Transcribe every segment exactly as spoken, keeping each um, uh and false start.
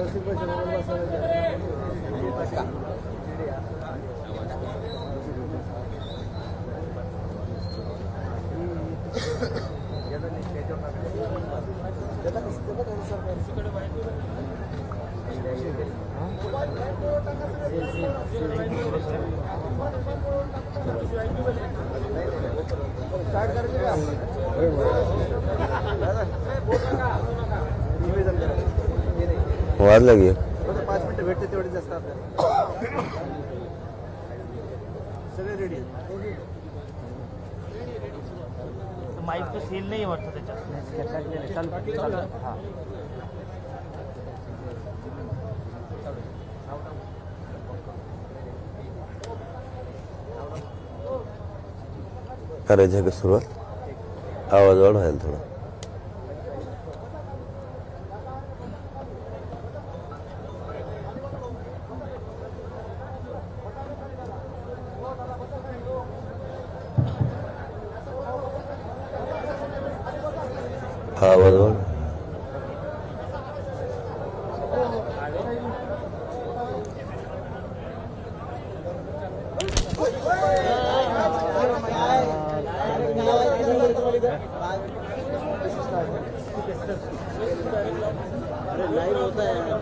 वाद लगी पाच मिनिटं भेटते तेवढे जास्त आपल्याला सगळे रेडी माइक तो सील नहीं वाटतं त्याच्यात हां करायचं का सुरुवात आवाज वाढवायला थोडा आवाज वाढ लाइव होता है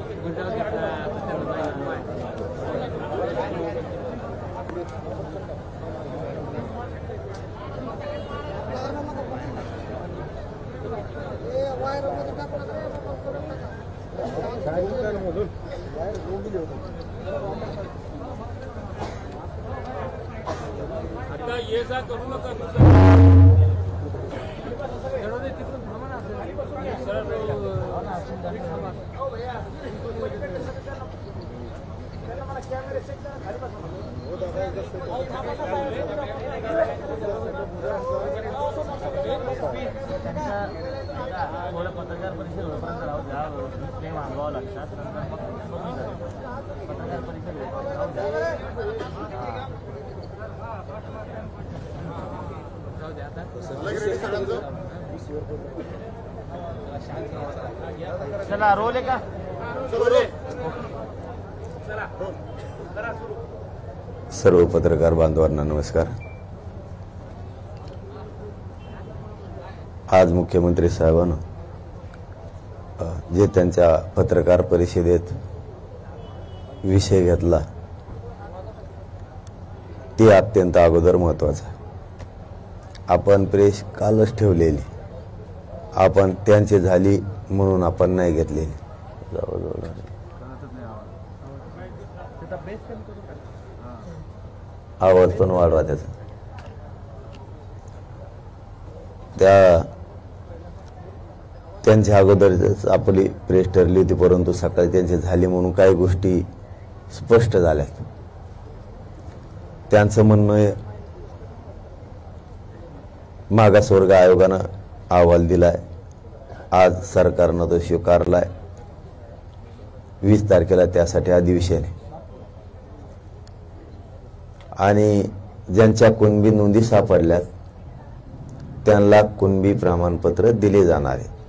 आता ये जा करू नका थोडं पत्रकार परिषद होईपर्यंत राहू द्या ते मागवावं लागतात नंतर मग पत्रकार परिषद राहू द्या चला रोल आहे का सर्व पत्रकार बांधवांना नमस्कार। आज मुख्यमंत्री साहेबांना जे त्यांच्या पत्रकार परिषदेत विषय घेतला ते अत्यंत अगोदर महत्त्वाचं आहे। आपण प्रेस कालच ठेवलेली, आपण त्यांची झाली म्हणून आपण नाही घेतलेली। आवाज पण वाढवा त्याचा। त्या त्यांच्या अगोदरच आपली प्रेस ठरली होती, परंतु सकाळी त्यांची झाली म्हणून काही गोष्टी स्पष्ट झाल्या। त्यांचं म्हणणं मागासवर्ग आयोगानं अहवाल दिलाय, आज सरकारनं तो स्वीकारलाय। वीस तारखेला त्यासाठी अधिवेशन आहे आणि ज्यांच्या कुणबी नोंदी सापडल्यात त्यांना कुणबी प्रमाणपत्र दिले जाणार आहे।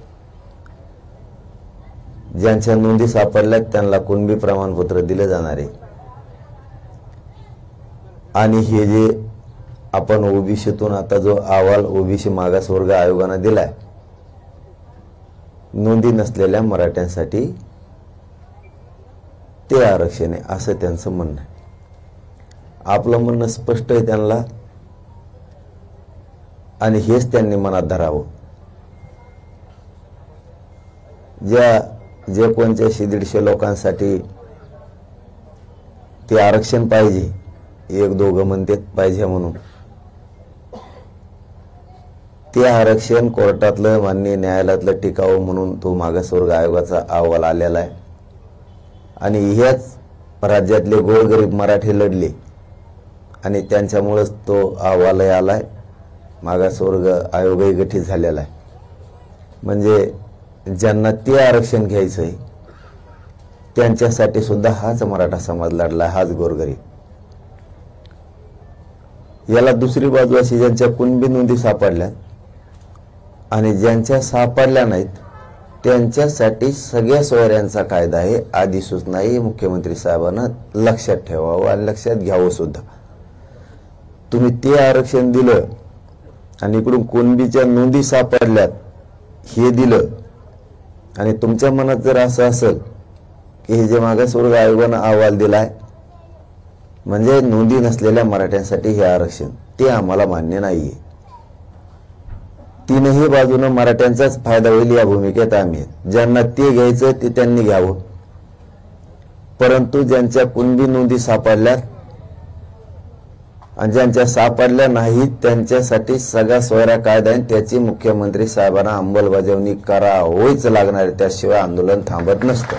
ज्यांच्या नोंदी सापडल्यात त्यांना कुणबी प्रमाणपत्र दिले जाणार आहे आणि हे जे आपण ओबीसीतून आता जो अहवाल ओबीसी मागासवर्ग आयोगाने दिलाय, नोंदी नसलेल्या मराठ्यांसाठी ते आरक्षण आहे असं त्यांचं म्हणणं आहे। आपलं म्हणणं स्पष्ट आहे त्यांना आणि हेच त्यांनी मनात धरावं। ज्या जे कोणत्याशे दीडशे लोकांसाठी ते आरक्षण पाहिजे, एक दोघं म्हणतात पाहिजे म्हणून, ते आरक्षण कोर्टातलं मान्य न्यायालयातलं टिकावं म्हणून तो मागासवर्ग आयोगाचा अहवाल आलेला आहे आणि ह्याच राज्यातले गोरगरीब मराठी लढले आणि त्यांच्यामुळेच तो अहवाल आलाय। मागासवर्ग आयोगही गठीत झालेला आहे। म्हणजे ज्यांना ते आरक्षण घ्यायचं आहे त्यांच्यासाठी सुद्धा हाच मराठा समाज लढला, हाच गोरगरीब। याला दुसरी बाजू अशी ज्यांच्या कुणबी नोंदी सापडल्या आणि ज्यांच्या सापडल्या नाहीत त्यांच्यासाठी सगळ्या सोयऱ्यांचा कायदा आहे, अधिसूचना आहे, मुख्यमंत्री साहेबांना लक्षात ठेवावं आणि लक्षात घ्यावं सुद्धा. तुम्ही ते आरक्षण दिलं आणि इकडून कुणबीच्या नोंदी सापडल्यात हे दिलं आणि तुमच्या मनात जर असं असेल की हे जे मागासवर्ग आयोगानं अहवाल दिलाय म्हणजे नोंदी नसलेल्या मराठ्यांसाठी हे आरक्षण, ते आम्हाला मान्य नाहीये. तीनही बाजूनं मराठ्यांचाच फायदा होईल या भूमिकेत आम्ही. ज्यांना ते घ्यायचं ते त्यांनी घ्यावं, परंतु ज्यांच्या कुणबी नोंदी सापडल्यात आणि ज्यांच्या सापडल्या नाहीत त्यांच्यासाठी सगळा सोयरा कायदा आहे, त्याची मुख्यमंत्री साहेबांना अंमलबजावणी करावीच लागणार आहे, त्याशिवाय आंदोलन थांबत नसतं.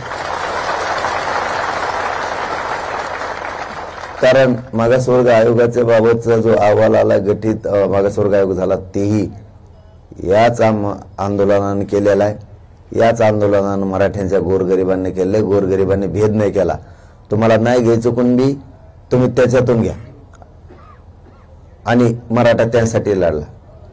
कारण मागासवर्ग आयोगाच्या बाबतचा जो अहवाल आला, गठीत मागासवर्ग आयोग झाला, तेही याच आंदोलनाने केलेला आहे. याच आंदोलनानं मराठ्यांच्या गोरगरिबांनी केलंय. गोरगरिबांनी भेद नाही केला. तुम्हाला नाही घ्यायचं कुणबी, तुम्ही त्याच्यातून घ्या, आणि मराठा त्यांसाठी लढला,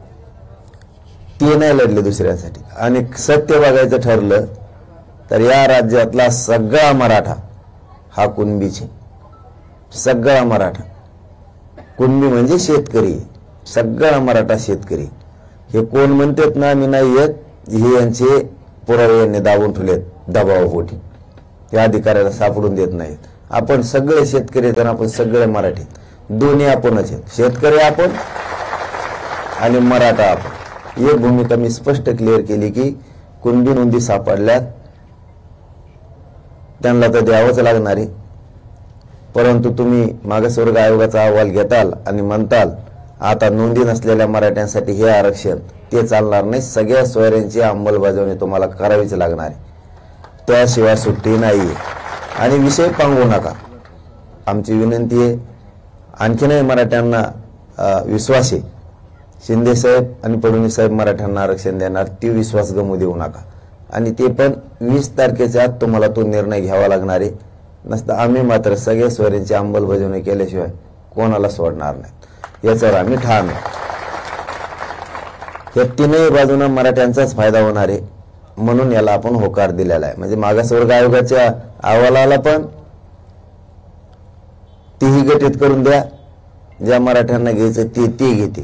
ते नाही लढले दुसऱ्यांसाठी. आणि सत्य बघायचं ठरलं तर या राज्यातला सगळा मराठा हा कुणबीचे, सगळा मराठा. कुणबी म्हणजे शेतकरी, सगळा मराठा शेतकरी. हे कोण म्हणतात ना मी नाही येत, हे यांचे पुरावे यांनी दाबून ठेवलेत दबावापोटी, या अधिकाऱ्याला सापडून देत नाहीत. आपण सगळे शेतकरी तर आपण सगळे मराठी, दोन्ही आपणच आहेत. शेतकरी आपण आणि मराठा आपण. एक भूमिका मी स्पष्ट क्लिअर केली की कुणबी नोंदी सापडल्यात त्यांना तर द्यावंच लागणार आहे, परंतु तुम्ही मागासवर्ग आयोगाचा अहवाल घेताल आणि म्हणताल आता नोंदी नसलेल्या मराठ्यांसाठी हे आरक्षण, ते चालणार नाही. सगळ्या सोयऱ्यांची अंमलबजावणी तुम्हाला करावीच लागणार आहे, त्याशिवाय सुट्टी नाही. आणि विषय पांगू नका, आमची विनंती आहे. आणखीनही मराठ्यांना विश्वास आहे, शिंदे साहेब आणि फडणवीस साहेब मराठ्यांना आरक्षण देणार, ती विश्वास गमू देऊ नका. आणि ते पण वीस तारखेच्या आत तुम्हाला तो निर्णय घ्यावा लागणार आहे. नसतं आम्ही मात्र सगळ्या सोयऱ्यांची अंमलबजावणी केल्याशिवाय कोणाला सोडणार नाही, याच्यावर आम्ही ठाम आहे. या तीनही बाजूने मराठ्यांचाच फायदा होणार आहे, म्हणून याला आपण होकार दिलेला आहे. म्हणजे मागासवर्ग आयोगाच्या अहवालाला पण तीही गठीत करून द्या, ज्या मराठ्यांना घ्यायचं ते ते घेते,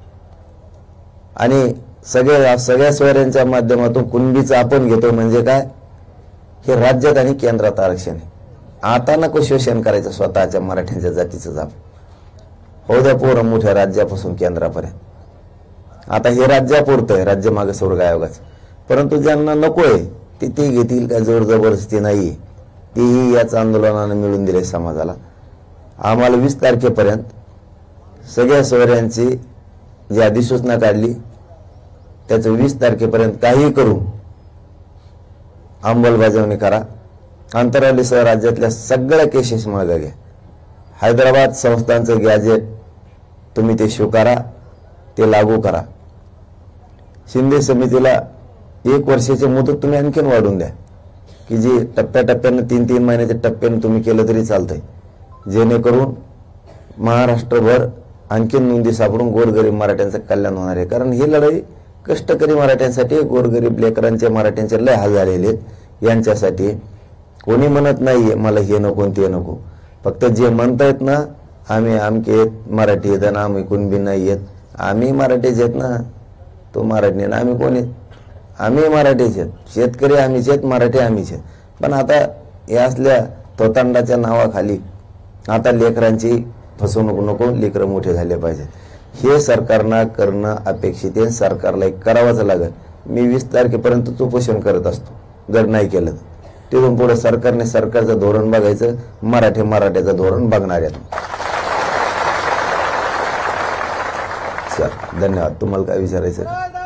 आणि सगळ्या सगळ्या सोयऱ्यांच्या माध्यमातून कुणबीचं आपण घेतो. म्हणजे काय, हे राज्यात आणि केंद्रात आरक्षण आहे. आता नको शोषण करायचं स्वतःच्या मराठ्यांच्या जातीचं जाप, हो द्या पोरं मोठ्या राज्यापासून केंद्रापर्यंत. आता हे राज्यापुरतं आहे राज्य मागासवर्ग आयोगाचं, परंतु ज्यांना नकोय ते ते घेतील का, जोर जबरदस्ती नाही, तेही याच आंदोलनानं मिळून दिले समाजाला. आम्हाला वीस तारखेपर्यंत सगळ्या सोयऱ्यांची जी अधिसूचना काढली त्याचं वीस तारखेपर्यंत काही करून अंमलबजावणी करा. आंतरराष्ट्रीय राज्यातल्या सगळ्या केसेस मागे घ्या. हैदराबाद संस्थांचं गॅजेट तुम्ही ते स्वीकारा, ते लागू करा. शिंदे समितीला एक वर्षाची मुदत तुम्ही आणखीन वाढवून द्या, की जी टप्प्याटप्प्यानं तीन तीन महिन्याच्या टप्प्यानं तुम्ही केलं तरी चालतंय, जेणेकरून महाराष्ट्रभर आणखीन नोंदी सापडून गोरगरीब मराठ्यांचं कल्याण होणार आहे. कारण ही लढाई कष्टकरी मराठ्यांसाठी, गोरगरीब लेकरांचे मराठ्यांचे लय हाल झालेले आहेत यांच्यासाठी. कोणी म्हणत नाहीये मला हे नको ते नको, फक्त जे म्हणतायत ना आम्ही आमके मराठी आहेत ना आम्ही कुणबी नाही आहेत, आम्ही मराठीच आहेत ना, तो मराठी ना आम्ही कोण आहेत, आम्ही मराठीच आहेत. शेतकरी आम्हीच आहेत, मराठी आम्हीच आहेत. पण आता या असल्या तोतांडाच्या नावाखाली आता लेकरांची फसवणूक नको, लेकरं मोठे झाले पाहिजेत. हे सरकारनं करणं अपेक्षित आहे, सरकारला एक करावंच लागेल. मी वीस तारखेपर्यंत उपोषण करत असतो जर नाही केलं तर. तिथून पुढे सरकारने सरकारचं धोरण बघायचं, मराठी मराठ्याचं धोरण बघणार आहेत. चल धन्यवाद. तुम्हाला काय विचारायचं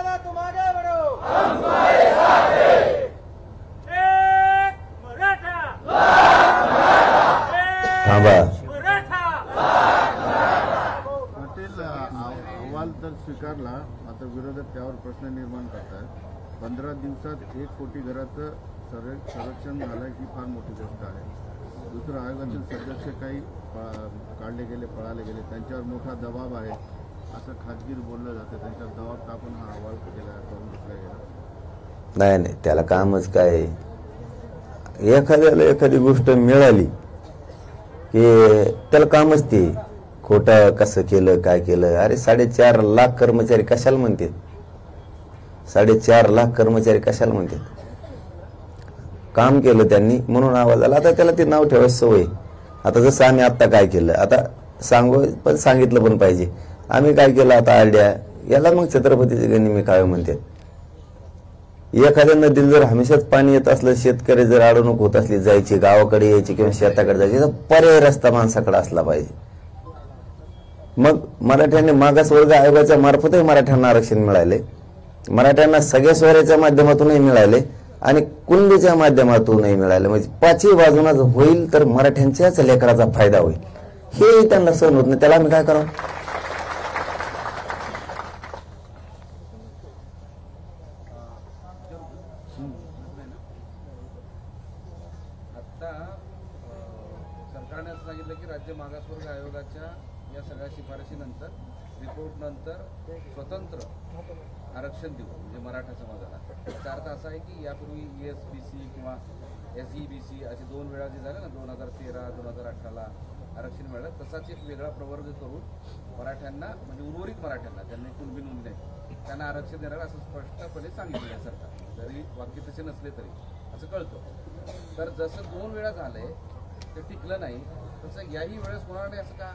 थांबा. अहवाल तर स्वीकारला, मात्र विरोधक त्यावर प्रश्न निर्माण करतात. पंधरा दिवसात एक कोटी घराचं संरक्षण झालं ही फार मोठी गोष्ट आहे. दुसरं आयोगातील सदस्य काही काढले गेले, पळाले गेले, त्यांच्यावर मोठा दबाव आहे असं खाजगी बोललं जातं. त्यांच्यावर दबाव टाकून हा अहवाल केला करून घेतला गेला. नाही नाही त्याला कामच काय आहे? एखाद्याला एखादी गोष्ट मिळाली की त्याला कामच ते खोटं कसं केलं काय केलं. अरे साडेचार लाख कर्मचारी कशाला म्हणतात? साडेचार लाख कर्मचारी कशाला म्हणतात? काम केलं त्यांनी म्हणून आवाज आला. आता त्याला ते नाव ठेवायची सवय. आता जसं आम्ही आत्ता काय केलं, आता सांगू पण सांगितलं पण पाहिजे. आम्ही काय केलं आता आरड्या याला मग छत्रपतीची गणी मी काय म्हणते. एखाद्या नदीला जर हमेशाच पाणी येत असलं, शेतकरी जर अडवणूक होत असली जायची, गावाकडे यायची किंवा शेताकडे जायची, तर पर्याय रस्ता माणसाकडे असला पाहिजे. मग मराठ्यांनी मागासवर्ग आयोगाच्या मार्फतही मराठ्यांना आरक्षण मिळाले, मराठ्यांना सगळ्या सोयऱ्याच्या माध्यमातूनही मिळाले आणि कुणबीच्या माध्यमातूनही मिळाले. म्हणजे पाचही बाजूना होईल तर मराठ्यांच्याच लेकराचा फायदा होईल. हे त्यांना सहन होत नाही. त्याला आम्ही काय करावं? आता सरकारने असं सांगितलं की राज्य मागासवर्ग आयोगाच्या या सगळ्या शिफारशीनंतर रिपोर्ट नंतर स्वतंत्र आरक्षण देऊ म्हणजे मराठा समाजाला. त्याचा अर्थ असा आहे की यापूर्वी ई एस बी सी किंवा एस ई बी सी असे दोन वेळा जे झालं ना, दोन हजार तेरा दोन हजार अठराला आरक्षण मिळालं, तसाच एक वेगळा प्रवर्ग करून मराठ्यांना म्हणजे उर्वरित मराठ्यांना ज्यांनी कुणबी नोंदणी आहे त्यांना आरक्षण देणार असं स्पष्टपणे सांगितलं आहे सरकार. जरी वाक्य तसे नसले तरी असं कळतं. तर जसं दोन वेळा झालंय ते टिकलं नाही, तसं याही वेळेस होणार नाही असं का?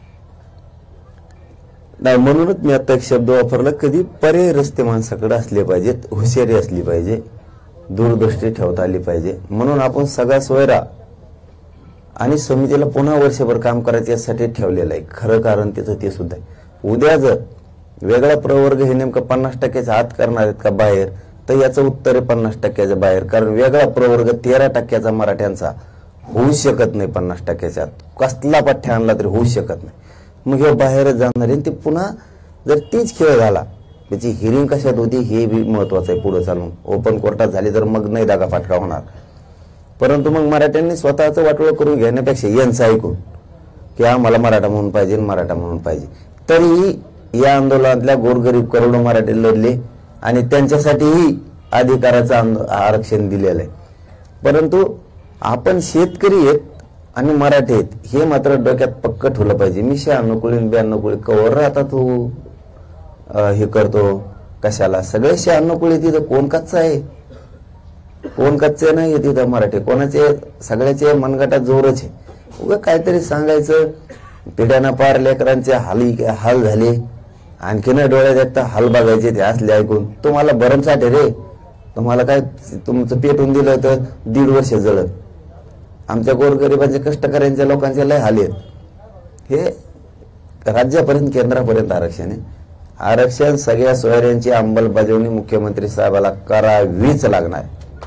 नाही, म्हणूनच मी आता एक शब्द वापरला, कधी पर्याय रस्ते माणसाकडे असले पाहिजेत, हुशारी असली पाहिजे, दूरदृष्टी ठेवता आली पाहिजे. म्हणून आपण सगळा सोयरा आणि समितीला पुन्हा वर्षभर काम करायचं यासाठी ठेवलेलं आहे. खरं कारण त्याचं ते सुद्धा आहे. उद्या जर वेगळा प्रवर्ग हे नेमकं पन्नास टक्क्याच्या आत करणार आहेत का बाहेर, तर याचं उत्तर आहे पन्नास टक्क्याच्या बाहेर. कारण वेगळा प्रवर्ग तेरा टक्क्याचा मराठ्यांचा होऊ शकत नाही. पन्नास टक्क्याच्या आत कसला पठ्ठ्या आणला तरी होऊ शकत नाही. मग हे बाहेरच जाणार आहे. ते पुन्हा जर तीच खेळ झाला, त्याची हिअरिंग कशात होती हे बी महत्वाचं आहे. पुढे चालून ओपन कोर्टात झाली तर मग नाही दागा फाटका होणार. परंतु मग मराठ्यांनी स्वतःचं वाटोळं करून घेण्यापेक्षा यांचं ऐकून की आम्हाला मराठा म्हणून पाहिजे मराठा म्हणून पाहिजे, तरीही या आंदोलनातल्या गोरगरीब करोडो मराठी लढले आणि त्यांच्यासाठीही अधिकाराचं आरक्षण दिलेलं आहे. परंतु आपण शेतकरी आहेत आणि मराठी आहेत हे मात्र डोक्यात पक्क ठेवलं पाहिजे. मी शहाण्णव कुळी ब्याण्णव कुळी कवर आता तू हे करतो कशाला? सगळे शहाण्णव कुळी तिथं कोण कच्चा आहे, कोण कच्चे नाही तिथं मराठी. कोणाचे सगळ्याचे मनगटात जोरच आहे. उगा काहीतरी सांगायचं, पिढ्याना पार लेकरांचे हाली हाल झाले, आणखीन डोळ्यात एकटा हाल बघायचे ते असले ऐकून. तुम्हाला भरमसाठ आहे रे. तुम्हाला काय तुमचं पेटून दिलं तर दीड वर्ष जळत. आमच्या गोरगरिबांचे कष्टकऱ्यांच्या लोकांचे लय हाल आहेत. हे राज्यापर्यंत केंद्रापर्यंत आरक्षण आहे. आरक्षण सगळ्या सोयऱ्यांची अंमलबजावणी मुख्यमंत्री साहेबाला करावीच लागणार.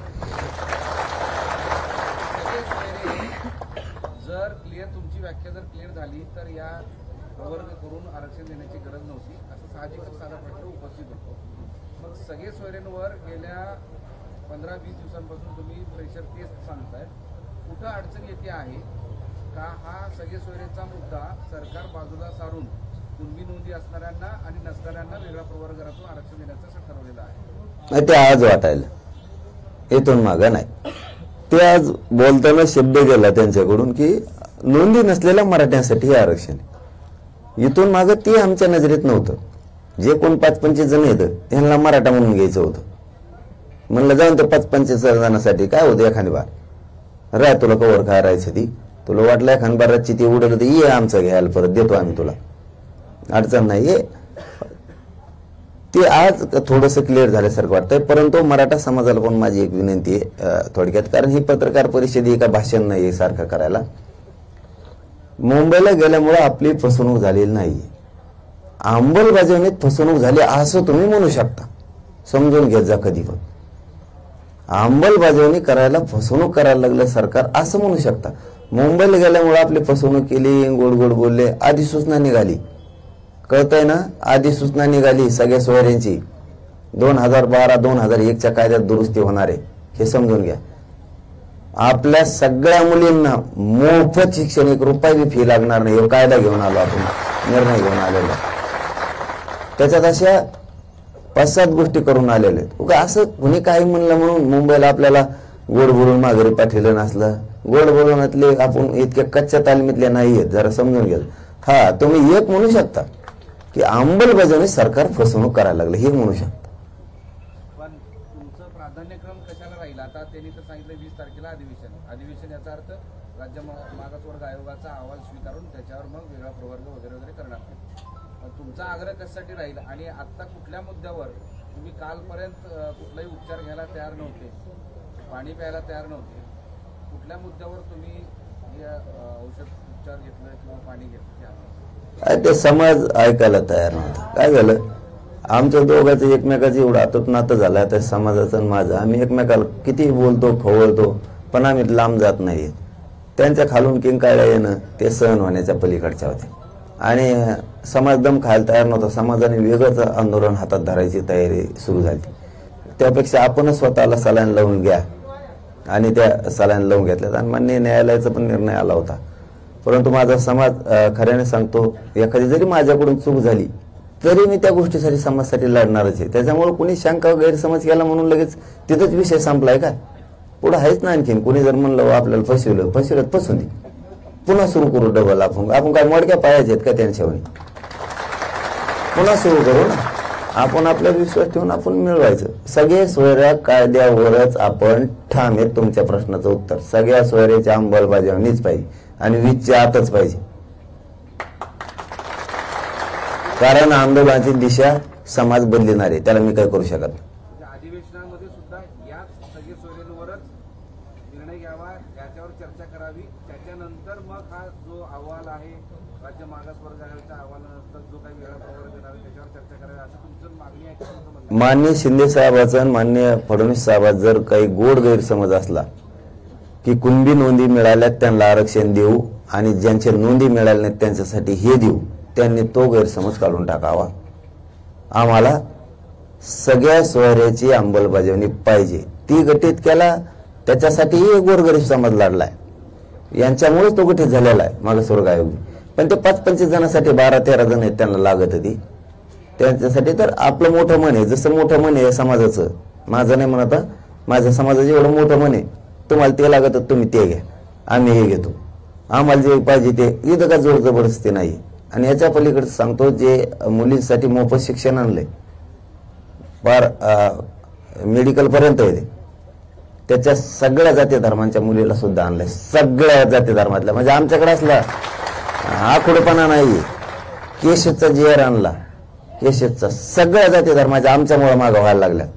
जर क्लिअर तुमची व्याख्या जर क्लिअर झाली तर या प्रवर्ग करून आरक्षण देण्याची गरज नव्हती असं साहजिकच साधा प्रश्न उपस्थित होतो. मग सगळे सोयऱ्यांवर गेल्या पंधरा वीस दिवसांपासून तुम्ही प्रेशर तेच सांगताय. कुठं अडचण येते आहे का? हा सगळे सोयरेचा मुद्दा सरकार बाजूला सारून कुणबी नोंदी असणाऱ्यांना आणि नसणाऱ्यांना वेगळ्या प्रवर्गातून आरक्षण देण्याचं ठरवलेलं आहे. ते आज वाटायला इथून मागं नाही. ते आज बोलताना शब्द गेला त्यांच्याकडून की नोंदी नसलेल्या मराठ्यांसाठी हे आरक्षण. इथून मागं ते आमच्या नजरेत नव्हतं. जे कोण पाच पंचवीस जण येतं त्यांना मराठा म्हणून घ्यायचं होतं. म्हणलं जाऊन तर पाच पंचवीस जणांसाठी काय होतं, एखादी बार राय तुला कवर काय राहायचं ती, तुला वाटलं एखादी बाराची ती उडलं तर ये आमचं घ्यायला परत देतो आम्ही तुला, अडचण नाही. ते आज थोडंसं क्लिअर झाल्यासारखं वाटतंय. परंतु मराठा समाजाला पण माझी एक विनंती आहे थोडक्यात, कारण ही पत्रकार परिषद ही का भाषण नाही सारखं करायला. मुंबईला गेल्यामुळे आपली फसवणूक झालेली नाही, अंमलबजावणीत फसवणूक झाली असं तुम्ही म्हणू शकता. समजून घेत जा. कधी पण अंमलबजावणी करायला फसवणूक करायला लागलं सरकार असं म्हणू शकता. मुंबईला गेल्यामुळे आपली फसवणूक केली, गोड गोड बोलले, अधिसूचना निघाली. कळतंय ना? अधिसूचना निघाली सगळ्या सोयऱ्यांची. दोन हजार बारा दोन हजार एकच्या कायद्यात दुरुस्ती होणार आहे हे समजून घ्या. आपल्या सगळ्या मुलींना मोफत शिक्षण, एक रुपया बी फी लागणार नाही. हे कायदा घेऊन आलो आपण, निर्णय घेऊन आलेला. त्याच्यात अशा पाच सात गोष्टी करून आलेले आहेत. उगा असं कुणी काही म्हणलं म्हणून मुंबईला आपल्याला गोड बोलून माघारी पाठवलं नसलं. गोड बोलवण्यातले आपण इतक्या कच्च्या तालमीतले नाही आहेत, जरा समजून घ्या. हा, तुम्ही एक म्हणू शकता की अंमलबजावणी सरकार फसवणूक करायला लागलं, हे म्हणू शकता. पण तुमचं प्राधान्यक्रम कशाला राहील? आता त्यांनी तर सांगितलं वीस तारखेला अधिवेशन. अधिवेशन याचा अर्थ राज्य मा- मागासवर्ग आयोगाचा अहवाल स्वीकारून त्याच्यावर मग वेगळा प्रवर्ग वगैरे वगैरे करणार. पण तुमचा आग्रह कशासाठी राहील? आणि आता कुठल्या मुद्द्यावर तुम्ही कालपर्यंत अं, कुठलाही उपचार घ्यायला तयार नव्हते, पाणी प्यायला तयार नव्हते, कुठल्या मुद्द्यावर तुम्ही हे अं, औषध उपचार घेतलं किंवा पाणी घेतलं? काय ते समाज ऐकायला तयार नव्हता. काय झालं, आमच्या दोघांचं एकमेकाचं एवढं आतून नातं झालं. आता समाजाचं आणि माझं, आम्ही एकमेकाला किती बोलतो खवळतो, पण आम्ही लांब जात नाही. त्यांच्या खालून किंकाळ्या येणं ते सहन होण्याच्या पलीकडच्या होते. आणि समाज दम खायला तयार नव्हता. समाजाने वेगळंच आंदोलन हातात धरायची तयारी सुरू झाली. त्यापेक्षा आपणच स्वतःला सलाईन लावून घ्या, आणि त्या सलाईन लावून घेतल्यात. आणि मान्य न्यायालयाचा पण निर्णय आला होता. परंतु माझा समाज, खऱ्याने सांगतो, एखादी जरी माझ्याकडून चूक झाली तरी मी त्या गोष्टीसाठी समाजासाठी लढणारच आहे. त्याच्यामुळे कुणी शंका गैरसमज केला म्हणून लगेच तिथंच विषय संपलाय काय? पुढे आहेच ना आणखीन. कुणी जर म्हणलं आपल्याला फसवलं, फसवलं फसून दे, पुन्हा सुरू करू डबल. आपण आपण काय मोडक्या पायाचे आहेत का त्यांच्यावर? पुन्हा सुरू करू ना. आपण आपला विश्वास ठेवून आपण मिळवायचं. सगळे सोयऱ्या कायद्यावरच आपण ठाम आहेत. तुमच्या प्रश्नाचं उत्तर, सगळ्या सोयऱ्याची अंमलबजावणीच पाहिजे आणि वीजच्या आतच पाहिजे. कारण आंदोलनाची दिशा समाज बदलणार आहे, त्याला मी काय करू शकत नाही. अधिवेशनामध्ये सुद्धा याच सगळे सोयऱ्यांवरच निर्णय घ्यावा, याच्यावर चर्चा करावी. त्याच्यानंतर मग हा जो अहवाल आहे राज्य मागासवर्ग आयोगाच्या अहवालानंतर जो काही वेळा प्रवर्ग देणार आहे त्याच्यावर चर्चा करावी, असं तुमचं मागणी आहे का? तुमचं म्हणणं आहे? माननीय शिंदे साहेबाचा आणि माननीय फडणवीस साहेबाचा जर काही गोड गैरसमज असला की कुणबी नोंदी मिळाल्यात त्यांना आरक्षण देऊ आणि ज्यांच्या नोंदी मिळाल्या नाहीत त्यांच्यासाठी हे देऊ, त्यांनी तो गैरसमज काढून टाकावा. आम्हाला सगळ्या सोयऱ्याची अंमलबजावणी पाहिजे. ती गठीत केला त्याच्यासाठीही गोरगरीब समाज लढलाय. यांच्यामुळेच तो गठीत झालेला आहे मागासवर्ग आयोग. पण ते पाच पंचवीस जणांसाठी बारा तेरा जण आहेत त्यांना लागत होती. त्यांच्यासाठी तर आपलं मोठं मन आहे, जसं मोठं मन आहे समाजाचं. माझं नाही म्हणत, माझ्या समाजाचं एवढं मोठं मन आहे. तुम्हाला ते लागत तुम्ही ते घ्या, आम्ही हे घेतो. आम्हाला जे पाहिजे ते, इथं का जोर जबरदस्ती नाही. आणि याच्या पलीकडे सांगतो, जे मुलींसाठी मोफत शिक्षण आणलंय फार मेडिकल पर्यंत आहे, त्याच्या सगळ्या जाती धर्मांच्या मुलीला सुद्धा आणलंय. सगळ्या जाती धर्मातल्या, म्हणजे आमच्याकडे असला आखुडपणा नाही. केशचा जेअर आणला, केशचा सगळ्या जाती धर्माच्या आमच्यामुळे मागं व्हायला लागल्या.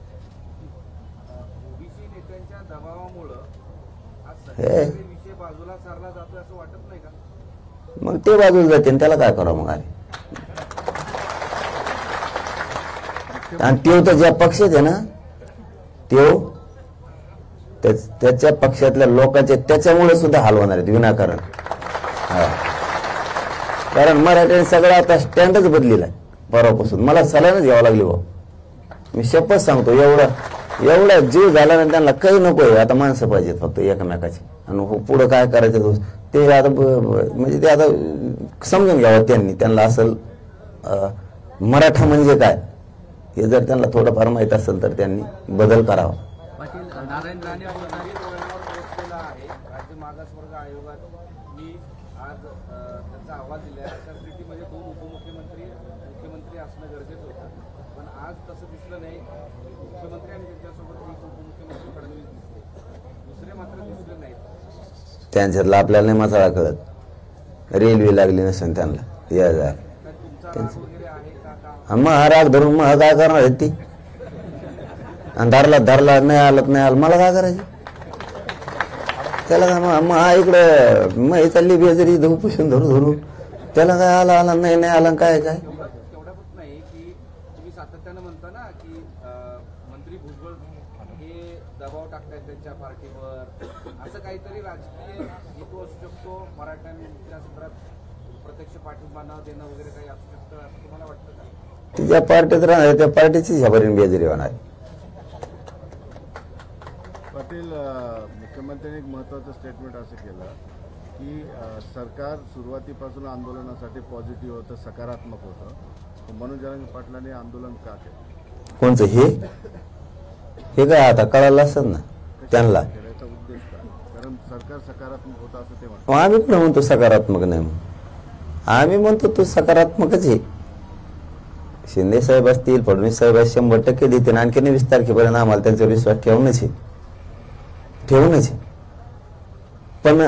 ओबीसी नेत्यांच्या दबावामुळं आज हे. सगळे विषय बाजूला सारला जातोय असं वाटत नाही का? मग ते बाजूला जाते आणि त्याला काय करावं मग आम्ही? आणि त्यो तर ज्या पक्षात आहे ना, त्यो त्याच्या पक्षातल्या लोकांचे त्याच्यामुळे सुद्धा हाल होणार आहेत विनाकारण. हा, कारण मराठ्याने सगळं आता स्टँडच बदलेला आहे परवापासून. मला सलाईनच घ्यावं लागली भाऊ, मी शपथ सांगतो. एवढा एवढा जीव झाला ना, त्यांना काही नकोय आता. माणसं पाहिजेत फक्त एकमेकाची. आणि पुढं काय करायचं ते आता म्हणजे ते आता समजून घ्यावं त्यांनी. त्यांना असं मराठा म्हणजे काय हे जर त्यांना थोडंफार माहीत असेल तर त्यांनी बदल करावा. पाटील नारायण राणे बोलणारी धोरणावर पोहोचलेला आहे. राज्य मागासवर्ग आयोगात मी आज अं, त्याचा अहवाल दिला आहे. अशा स्थितीमध्ये दोन उपमुख्यमंत्री मुख्यमंत्री असणं गरजेचं होतं, पण आज तसं दिसलं नाही. मुख्यमंत्री आणि त्यांच्यासोबत एक उपमुख्यमंत्री फडणवीस दिसले, दुसरे मात्र दिसले नाहीत. त्यांच्यातला आपल्याला नाही मसाळा कळत. रेल्वे लागली नसेल त्यांना या जा तर तुमचा राग वगैरे आहे का? का मग हा राग धरून मग काय करणार आहेत ती? आणि धरला धरला नाही आलं नाही आलं मला काय करायचं त्याला? काय मग मग हा इकडं मग हे चालली बेजरी धू पुसून धरू धरून त्याला काय आला आला नाही नाही आला काय काय तेवढ्याच नाही की तुम्ही सातत्यानं म्हणता ना की अं, मंत्री भुजबळ हे दबाव टाकतायत त्यांच्या पार्टीवर, असं काहीतरी राजकीय हेतू असू शकतो. मराठ्यांच्या सत्रात प्रत्यक्ष पाठिंबा न देणं वगैरे काही असू शकतं असं तुम्हाला वाटतं का? तिच्या पार्टीत राहणार त्या पार्टीची ह्यावरील बेजरी होणार. पाटील, अं, मुख्यमंत्र्यांनी एक महत्त्वाचं स्टेटमेंट असं केलं की अं, सरकार सुरुवातीपासून आंदोलनासाठी पॉझिटिव्ह होतं, सकारात्मक होतं, मनोज जरांगे पाटलांनी आंदोलन का केलं? कोणचं हे हे काय आता कळालं असं ना त्यांना. करायचा उद्देश काय? कारण सरकार सकारात्मक होतं असं ते म्हणतात. मग आम्ही पण म्हणतो सकारात्मक नाही म्हणून आम्ही म्हणतो तो सकारात्मकच आहे. शिंदे साहेब असतील फडणवीस साहेब असतील शंभर टक्के देतील. आणखी वीस तारखेपर्यंत आम्हाला त्यांच्यावर विश्वास ठेवूनच आहे ठेवूनच आहे. पण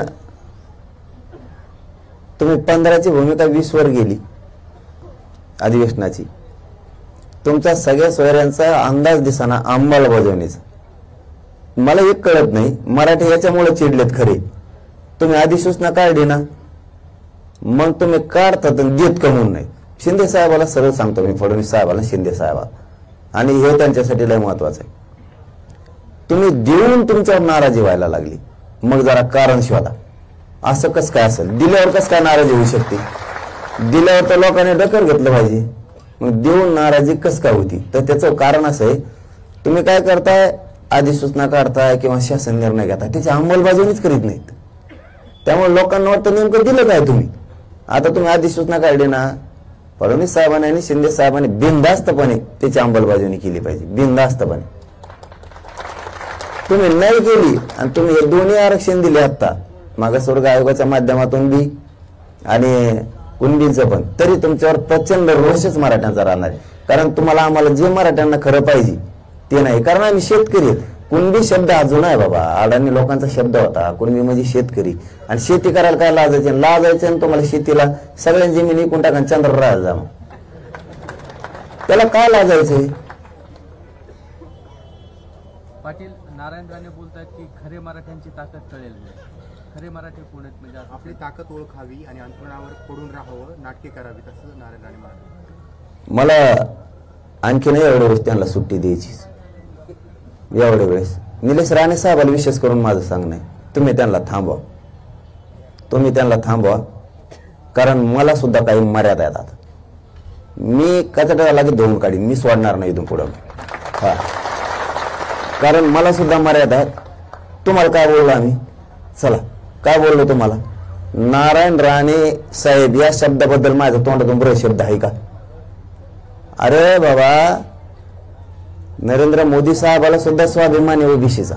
तुम्ही पंधराची भूमिका वीस वर गेली अधिवेशनाची. तुमचा सगळ्या सोयऱ्यांचा अंदाज दिसाना अंमलबजावणीचा. मला एक कळत नाही मराठी याच्यामुळे चिडलेत खरे. तुम्ही अधिसूचना काढली ना मग तुम्ही काढतात देत कमवून नाही. शिंदे साहेबाला सरळ सांगतो मी फडणवीस साहेबाला शिंदे साहेबाला आणि हे त्यांच्यासाठी लय महत्वाचं आहे. तुम्ही देऊन तुमच्यावर नाराजी व्हायला लागली मग जरा कारण शोधा. असं कसं काय असेल दिल्यावर कसं काय नाराजी होऊ शकते. दिल्यावर तर लोकांनी डकर घेतलं पाहिजे. मग देऊन नाराजी कसं काय होती तर त्याचं कारण असं आहे तुम्ही काय करताय अधिसूचना काढताय किंवा शासन निर्णय घेताय त्याची अंमलबजावणीच करीत नाहीत. त्यामुळे लोकांना वाटतं नेमकं दिलं काय तुम्ही. आता तुम्ही अधिसूचना काढली ना फडणवीस साहेबांनी आणि शिंदे साहेबांनी बिनधास्तपणे त्याची अंमलबजावणी केली पाहिजे. बिनधास्तपणे तुम्ही नाही केली आणि तुम्ही हे दोन्ही आरक्षण दिले आता मागासवर्ग आयोगाच्या माध्यमातून बी आणि कुणबीचं पण तरी तुमच्यावर प्रचंड रोषच मराठ्यांचा राहणार आहे. कारण तुम्हाला आम्हाला जे मराठ्यांना खरं पाहिजे ते नाही. कारण आम्ही शेतकरी कुणबी शब्द अजून आहे बाबा. अडाणी लोकांचा शब्द होता कुणबी म्हणजे शेतकरी. आणि शेती करायला काय लाजायचे लाजायचे आणि तुम्हाला शेतीला सगळ्या जमिनी इकून टाका चंद्र राहायला जा. त्याला काय लाजायचंय. पाटील नारायण राणे बोलतात की खरे मराठ्यांची ताकद कळेल. खरे मराठी कोण आहेत म्हणजे आपली ताकद ओळखावी आणि अंतरावर पडून राहावं नाटके करावीत असं नारायण राणे म्हणाले. मला आणखी नाही एवढ्या वेळेस त्यांना सुट्टी द्यायची. एवढ्या वेळेस निलेश राणे साहेबाला विशेष करून माझं सांगणं आहे तुम्ही त्यांना थांबवा. तुम्ही त्यांना थांबवा कारण मला सुद्धा काही मर्यादा आहेत. आता मी कचड्याला लागेल धुवून काढीन मी सोडणार नाही इथून पुढं. हा कारण मला सुद्धा मर्यादा आहेत. तुम्हाला काय बोललो आम्ही चला काय बोललो तुम्हाला नारायण राणे साहेब या शब्दाबद्दल माझ्या तोंडातून बरेच शब्द आहे का. अरे बाबा नरेंद्र मोदी साहेबाला सुद्धा स्वाभिमान आहे ओबीसीचा.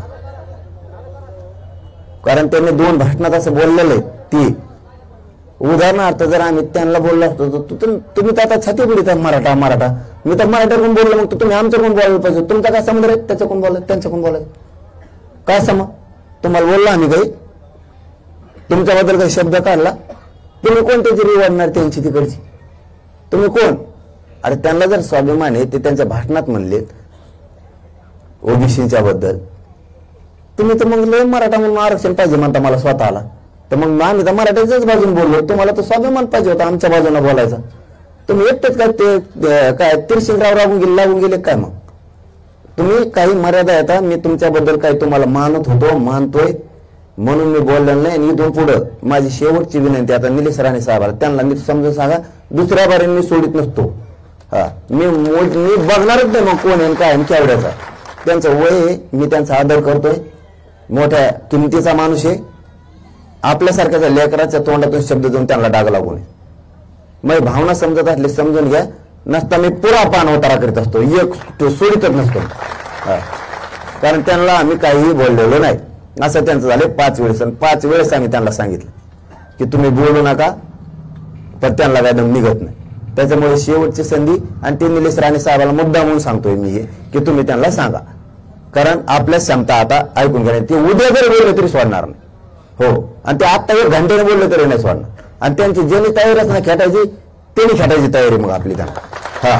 कारण त्यांनी दोन भाषणात असं बोललेलं आहे ती उदाहरणार्थ जर आम्ही त्यांना बोललो असतो तर तुम्ही तर आता छाती पिढीत मराठा मराठा मी तर मराठ्याकडून बोललो मग तुम्ही आमच्याकडून बोलायला पाहिजे. तुमचा काय संबंध आहे त्याच्याकडून बोलायचं त्यांच्याकडून बोलायचं काय सम तुम्हाला बोललो आम्ही काही तुमच्याबद्दल काही शब्द काढला तुम्ही कोण त्याची रिवाडणार त्यांची तिकडची तुम्ही कोण. अरे त्यांना जर स्वाभिमान आहे ते त्यांच्या भाषणात म्हणले ओबीसीच्या बद्दल तुम्ही तर मग लय मराठा म्हणून आरक्षण पाहिजे म्हणता मला स्वतःला तर मग आम्ही तर मराठ्याच्याच बाजून बोललो. तुम्हाला तर स्वाभिमान पाहिजे होता आमच्या बाजूने बोलायचा. तुम्ही एकटेच काय ते काय तिरशिंगराव राहून गेले लागून गेले काय. मग तुम्ही काही मर्यादा येतात. मी तुमच्याबद्दल काही तुम्हाला मानत होतो मानतोय म्हणून मी बोललेलं नाही. आणि इथून पुढं माझी शेवटची विनंती आता निलेश राणे साहेबाला त्यांना नीट समजून सांगा दुसऱ्या बारीने मी सोडित नसतो. हा मी मी बघणारच नाही मग कोण आहे काय आणि केवढ्याचा. त्यांचं वय आहे मी त्यांचा आदर करतोय. मोठ्या किमतीचा माणूस आहे. आपल्यासारख्याच्या लेकराच्या तोंडातून शब्द देऊन त्यांना डाग लागू नये. मग भावना समजत असले समजून घ्या. नसता मी पुरा पान उतारा करीत असतो एक सोडितच नसतो. कारण त्यांना आम्ही काहीही बोललेलो नाही. असं त्यांचं झालं पाच वेळेस आणि पाच वेळेस आम्ही त्यांना सांगितलं की तुम्ही बोलू नका पण त्यांना काय दम निघत नाही. त्याच्यामुळे शेवटची संधी आणि ते निलेश राणे साहेबाला मुद्दा म्हणून सांगतोय मी की तुम्ही त्यांना सांगा. कारण आपल्या क्षमता आता ऐकून घ्या. ते उद्या जरी बोलले तरी सोडणार नाही. हो आणि ते आता एक घंट्याने बोलले तरी नाही सोडणार. आणि त्यांची ज्यांनी तयारीच नाही खेटायची त्यांनी खेटायची तयारी मग आपली त्यांना. हा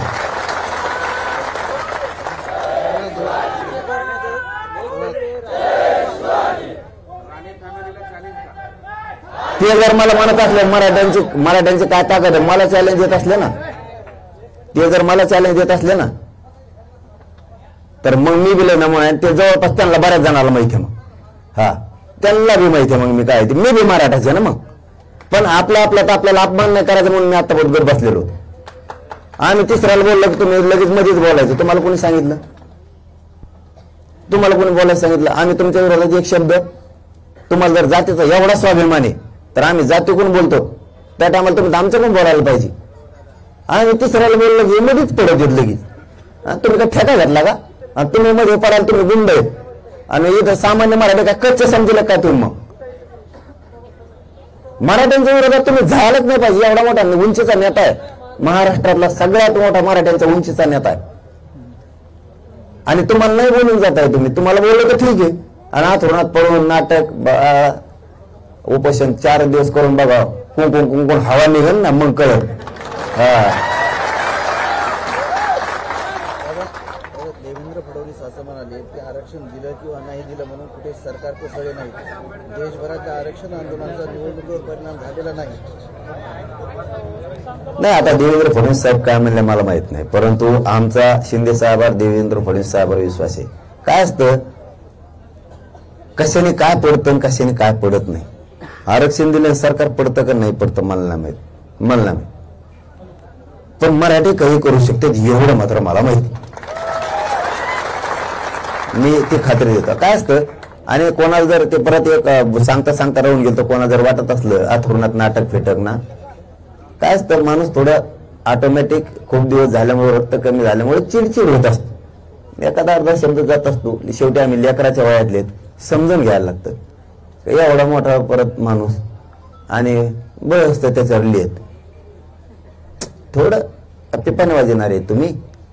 ते जर मला म्हणत असले मराठ्यांची मराठ्यांची काय ताकद आहे मला चॅलेंज देत असले ना ते जर मला चॅलेंज देत असले ना तर मग मी बी ना म्हणून ते जवळपास त्यांना बऱ्याच जणांना माहिती आहे. मग हा त्यांना बी माहिती आहे मग मी काय मी बी मराठाचे ना. मग पण आपल्या आपल्यात आपल्याला अपमान नाही करायचं म्हणून मी आता बरोबर बसलेलो होतो. आम्ही तिसऱ्याला बोललो की तुम्ही लगेच मध्येच बोलायचं. तुम्हाला कोणी सांगितलं तुम्हाला कोणी बोलायला सांगितलं. आम्ही तुमच्या विरोधात एक शब्द तुम्हाला जर जातीचा एवढा स्वाभिमान आहे तर आम्ही जातीकडून बोलतो त्या टायमाला तुम्ही आमच्याकडून बोलायला पाहिजे. आम्ही तिसऱ्याला बोललो की मध्येच पडत येत लगेच हा, तुम्ही काय ठेका घातला का? आणि तुम्ही मध्ये पडाल, तुम्ही गुंड आहे आणि इथं सामान्य मराठी काय कच्चे समजलं काय तुम्ही? मग मराठ्यांच्या विरोधात तुम्ही झालंच नाही पाहिजे. एवढा मोठा उंचीचा नेता आहे, महाराष्ट्रातला सगळ्यात मोठा मराठ्यांचा उंचीचा नेता आहे आणि तुम्हाला नाही बोलून जात आहे. तुम्ही तुम्हाला बोललं तर ठीक आहे, आणि आथरुणात पडून नाटक उपोषण चार दिवस करून बघा, कुंकुण कुंकुण हवा निघेल ना, मग कळत. हा, देवेंद्र फडणवीस असं म्हणाले की आरक्षण दिलं किंवा नाही दिलं म्हणून कुठे सरकार कोसळले नाही. देशभरातल्या आरक्षण आंदोलनाचा निवडणुकीवर परिणाम झालेला नाही. नाही, आता देवेंद्र फडणवीस साहेब काय म्हणले मला माहित नाही, परंतु आमचा शिंदे साहेबांवर देवेंद्र फडणवीस साहेबांवर विश्वास आहे. काय असतं, कशाने काय पडतं कशाने काय पडत नाही. आरक्षण दिलं सरकार पडतं का नाही पडतं मला नाही माहित, मला नाही माहित, पण मराठी काही करू शकतात एवढं मात्र मला माहिती. मी ती खात्री देतो. काय असतं, आणि कोणाला जर ते परत एक सांगता सांगता राहून गेलं तर कोणाला जर वाटत असलं अथरुणात नाटक फेटक ना, काय असतं, माणूस थोडं ऑटोमॅटिक खूप दिवस झाल्यामुळे, रक्त कमी झाल्यामुळे चिडचिड होत असतो. एखादा अर्धा शब्द जात असतो. शेवटी आम्ही लेकराच्या वयातले, समजून घ्यायला लागतं. एवढा मोठा परत माणूस आणि बळ असतं त्याच्यावर लिहित, थोडं पिपाने वाजणार आहे तुम्ही.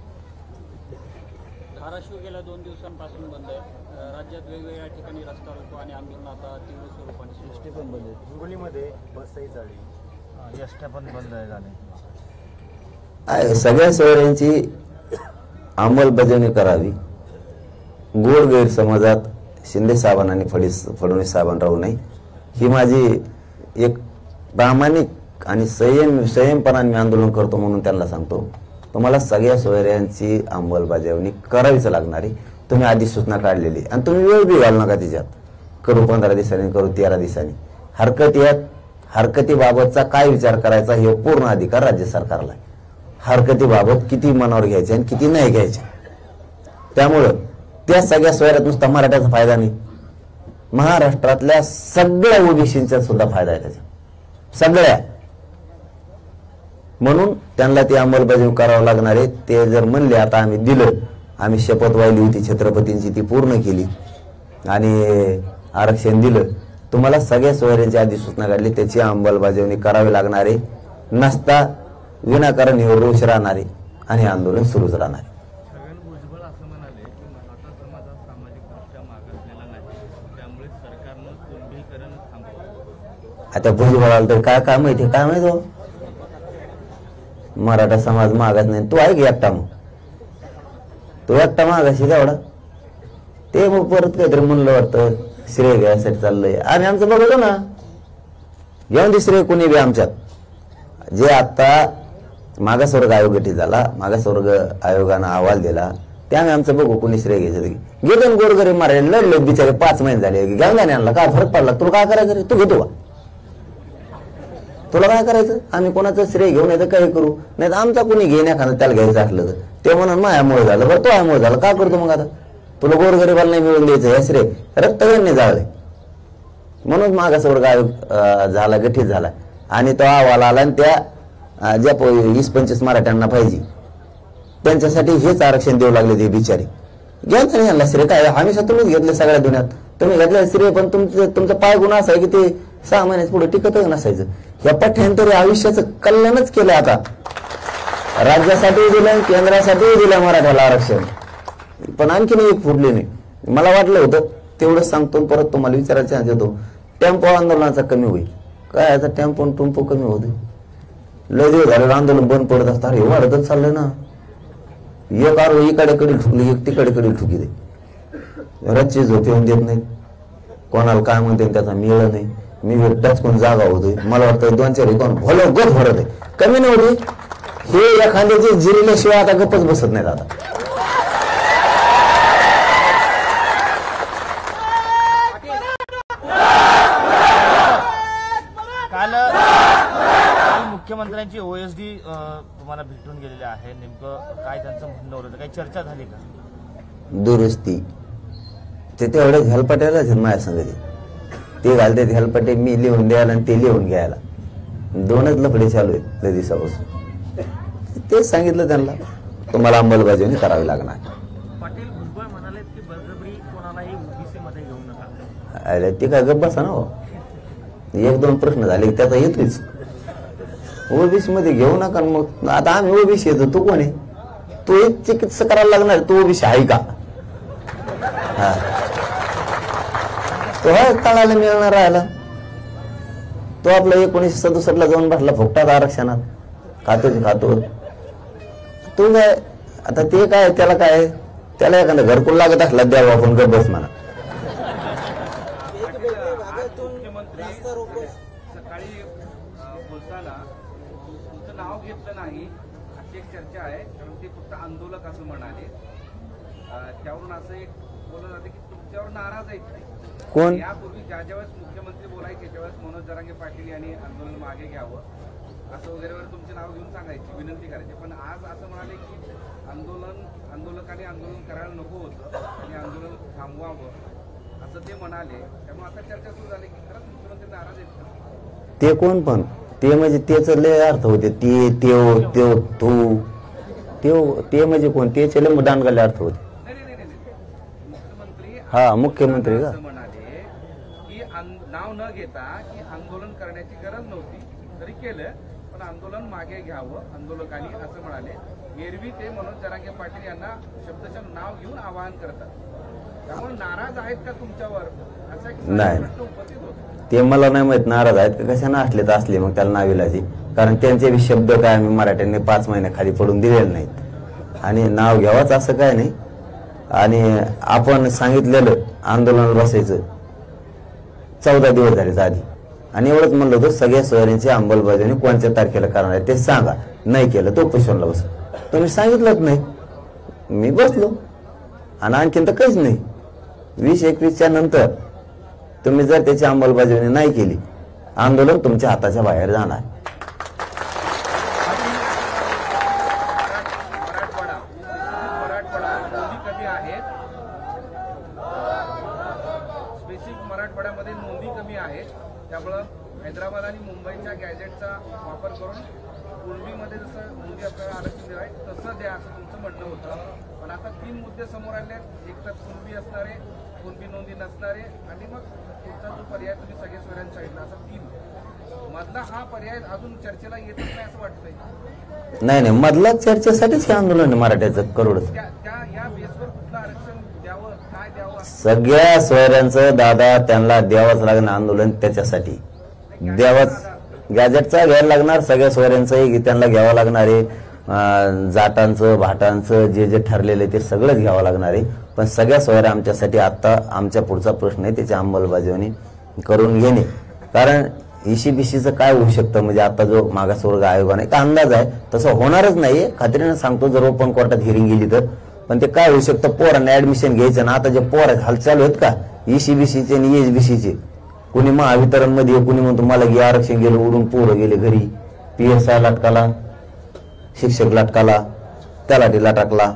धाराशिव गेल्या दोन दिवसांपासून बंद आहे. राज्यात वेगवेगळ्या ठिकाणी रस्ता रोको आणि आंदोलन आता तीव्र स्वरूपाने एसटी पण बंद आहे. हिंगोलीमध्ये बसही झाली, एसट्या पण बंद झाले. आहे, सगळ्या सोयऱ्यांची अंमलबजावणी करावी. गोड गैरसमजात शिंदे साहेबांना आणि फडणवीस फडणवीस साहेबांना राहू नये, ही माझी एक प्रामाणिक आणि संयम संयमपणाने मी आंदोलन करतो म्हणून त्यांना सांगतो. तुम्हाला सगळ्या सोयऱ्यांची अंमलबजावणी करावीच लागणार आहे. तुम्ही आधी सूचना काढलेली आणि तुम्ही वेळ बी घालू नका तिच्यात. करू पंधरा दिवसांनी, करू तेरा दिवसांनी. हरकत यात हरकतीबाबतचा काय विचार करायचा हे पूर्ण अधिकार राज्य सरकारला आहे. हरकतीबाबत किती मनावर घ्यायचे आणि किती नाही घ्यायचे, त्यामुळं त्या सगळ्या सोयऱ्यात नुसता मराठ्याचा फायदा नाही, महाराष्ट्रातल्या सगळ्या ओबीसींचा सुद्धा फायदा आहे त्याचा, सगळ्या. म्हणून त्यांना ती अंमलबजावणी करावं लागणार आहे. ते जर म्हणले आता आम्ही दिलं, आम्ही शपथ वाहिली होती छत्रपतींची ती पूर्ण केली आणि आरक्षण दिलं, तुम्हाला सगळ्या सोयऱ्यांची आधी सूचना काढली, त्याची अंमलबजावणी करावी लागणार आहे. नसता विनाकारण हे रोष राहणार आहे आणि आंदोलन सुरूच राहणार आहे. छगन भुजबळ असं म्हणाले की मराठा समाज हा सामाजिकदृष्ट्या मागासलेला नाही, त्यामुळे सरकारनं कुणबीकरण थांबवावं. आता भुजबळाला तर काय काय माहिती, काय माहिती हो? मराठा समाज मागत नाही. तू आहे की एकटा, मग तू एकटा मागाशी तेवढा. ते मग परत काहीतरी म्हणलं वाटतं श्रेय घ्यायसाठी चाललंय. आम्ही आमचं बघतो ना, घेऊन दे श्रेय कोणी बी आमच्यात. जे आता मागासवर्ग आयोग गठीत झाला, मागासवर्ग आयोगानं अहवाल दिला, ते आम्ही आमचं बघू कोणी श्रेय घ्यायचं. घेतो गोरगरीब मारायला लढले बिचारे, पाच महिने झाले, घेऊन जाणे आणला, काय फरक पडला? तुला काय करायचं रे? तू घेतो का? तुला काय करायचं? आम्ही कोणाचं श्रेय घेऊन येतं काही करू, नाही तर आमचा कोणी घेण्याखानं त्याला घ्यायचं असलं तर ते म्हणून मायामुळे झालं. बरं, तो यामुळे झालं, काय करतो मग आता? तुला गोरगरीबाला नाही मिळून द्यायचं हे श्रेय, रक्तगणने जाळले म्हणून मागासवर्ग आयोग झाला, गठीत झाला आणि तो अहवाल आला. आणि त्या ज्या वीस पंचवीस मराठ्यांना पाहिजे त्यांच्यासाठी हेच आरक्षण देऊ लागले ते बिचारे. घ्या नाही आणला श्रेय, काय हमेशा तुम्हीच घेतले सगळ्या दुनियात, तुम्ही घेतलं श्रेय, पण तुमचं तुमचा पाय गुण असा आहे की ते सहा महिन्याच पुढे टिकतच नसायचं. या पठ्यांतरी आयुष्याचं कल्याणच केलं. आता राज्यासाठी दिलं, केंद्रासाठी दिलं मराठ्याला आरक्षण, पण आणखीन एक फुटले नाही. मला वाटलं होतं तेवढंच सांगतो, परत तुम्हाला विचारायचा देतो. टेम्पो आंदोलनाचा कमी होईल काय? आता टेम्पो टुंपो कमी होते, लय दिवस झालं आंदोलन बंद पडत असतं. हे वाढतच चाललंय ना. एक आरो इकडे कडे ठुकली, एक तिकडे कडे ठुकी दे, रच्ची झोप येऊन देत नाही, कोणाला काय म्हणते त्याचा मेळ नाही. मी एकटाच कोण जागा होतोय, मला वाटतं दोन चार कोण भलं गत भरत आहे, कमी नव्हती. हे एखाद्याचे जिरल्याशिवाय आता गप्पच बसत नाहीत. आता काल काल मुख्यमंत्र्यांची ओएसडी तुम्हाला भेटून गेलेले आहे, नेमकं काय त्यांचं म्हणणं होतं, काही चर्चा झाली का? दुरुस्ती ते तेवढ्याच हेलपाट्यालाच माझ्या संगती, ते घालते हेलपाटे मी लिहून द्यायला आणि ते लिहून घ्यायला, दोनच लफडे चालू आहेत त्या दिवसापासून. तेच सांगितलं त्यांना, तुम्हाला अंमलबजावणी करावी लागणार. पाटील भुजबळ म्हणाले की बळजबरी कोणालाही ओबीसी मध्ये घेऊ नका. अरे ते काय गप्प बसा ना हो. एक दोन प्रश्न झाले त्याचा येतोच. ओबीसी मध्ये घेऊ नका. मग आता आम्ही ओबीसी येतो, तू कोण आहे? तू एक चिकित्सा करायला लागणार, तू ओबीसी आहे का? हा तो आहे तळाला मिळणार राहिला. तो आपला एकोणीसशे सदुसष्ट ला जाऊन बसला फुकटात आरक्षणात, खातोच खातो. तू काय आता ते काय त्याला काय त्याला एखादा घरकुल लागत असला द्यावा आपण गप बस म्हणा. मुख्यमंत्री सकाळी अं, बोलताना तुमचं नाव घेतलं नाही अशी एक चर्चा आहे, कारण ते फक्त आंदोलक असं म्हणाले. अं, त्यावरून असं एक बोललं जाते की तुमच्यावर नाराज आहेत ते. कोण? यापूर्वी ज्या ज्यावेळेस मुख्यमंत्री बोलायचे त्यावेळेस मनोज जरांगे पाटील यांनी आंदोलन मागे घ्यावं असं वगैरे वगैरे तुमचे नाव घेऊन सांगायची, विनंती करायची. पण आज असं म्हणाले की आंदोलन आंदोलकांनी आंदोलन करायला नको होतं आणि आंदोलन थांबवावं असं ते म्हणाले. त्यामुळे आता चर्चा सुरू झाली की खरंच मुख्यमंत्री नाराज आहेत का? ते कोण पण ते म्हणजे तेच लय अर्थ होते. ते तेव तेव तू तेव ते म्हणजे कोण त्याचे लय दांडगाले अर्थ होते. नाही नाही नाही नाही. मुख्यमंत्री हा मुख्यमंत्री का असं म्हणाले की आं- नाव न घेता की आंदोलन करण्याची गरज नव्हती तरी केलं, पण आंदोलन मागे घ्यावं आंदोलकांनी असं म्हणाले. एरवी ते मनोज जरांगे पाटील यांना शब्दशः नाव घेऊन आवाहन करतात. त्यामुळे नाराज आहेत का तुमच्यावर असा एक नाही. प्रश्न उपस्थित होतो. ते मला नाही माहित नाराज आहेत का कशाने असले तर असले, मग त्याला नाविलाजी. कारण त्यांचे बी शब्द काय आम्ही मराठ्यांनी पाच महिने खाली पडून दिलेले नाहीत आणि नाव घ्यावाच असं काय नाही. आणि आपण सांगितलेलं आंदोलन बसायचं चौदा दिवस झाले आधी आणि एवढंच म्हणलं होतं सगळ्या सोयऱ्यांची अंमलबजावणी कोणत्या तारखेला करणार आहे ते सांगा. नाही केलं तो उपोषणाला बस. तुम्ही सांगितलंच नाही, मी बसलो आणि आणखीन तर काहीच नाही. वीस एकवीसच्या नंतर तुम्ही जर त्याची अंमलबजावणी नाही केली आंदोलन तुमच्या हाताच्या बाहेर जाणार. मराठवाडा मराठवाडा नोंदी कमी आहेत. स्पेसिफिक मराठवाड्यामध्ये नोंदी कमी आहेत. त्यामुळं हैदराबाद आणि मुंबईच्या गॅजेटचा वापर करून पूर्वीमध्ये जसं नोंदी आपल्याला आरक्षण दिलं आहे तसं द्या असं तुमचं म्हणणं होतं. पण आता तीन मुद्दे समोर आले आहेत. एक तर कुणबी असणारे, कुणबी नोंदी नसणारे आणि मग पुढचा जो पर्याय तुम्ही सगळे सोयऱ्यांनी सांगितला असं तीन मधला हा पर्याय अजून चर्चेला येतच नाही असं वाटतंय. नाही नाही मधल्या चर्चेसाठीच हे आंदोलन आहे मराठ्याचं करोड. त्या त्या या बेसवर कुठलं आरक्षण द्यावं, काय द्यावं? सगळ्या सोयऱ्यांचं दादा त्यांना द्यावंच लागणार आंदोलन त्याच्यासाठी द्यावंच. गॅजेटचा घ्यायला लागणार सगळ्या सोयऱ्यांचं त्यांना घ्यावं लागणार आहे. जाटांचं भाटांचं जे जे ठरलेलं आहे ते सगळंच घ्यावं लागणार आहे. पण सगळ्या सोयऱ्या आमच्यासाठी आता आमच्या पुढचा प्रश्न आहे त्याची अंमलबजावणी करून घेणे. कारण इशी बिशीचं काय होऊ शकतं म्हणजे आता जो मागासवर्ग आयोगाने का अंदाज आहे तसं होणारच नाहीये खात्रीनं सांगतो जर ओपन कोर्टात हिअरिंग गेली तर. पण ते काय होऊ शकतं पोरांना ऍडमिशन घ्यायचं ना आता जे पोर हालचाल आहेत का इशी बिशीचे आणि एच बीसीचे कुणी महावितरण मध्ये कुणी म्हणतो मला गे आरक्षण गेलं उडून पोरं गेले घरी. पीएसआय लाटकाला, शिक्षक लाटकाला, तलाठीला टाकला,